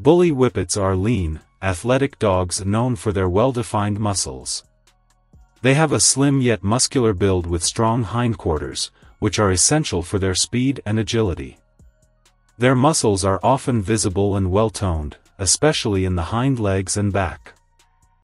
Bully Whippets are lean, athletic dogs known for their well-defined muscles. They have a slim yet muscular build with strong hindquarters, which are essential for their speed and agility. Their muscles are often visible and well-toned, especially in the hind legs and back.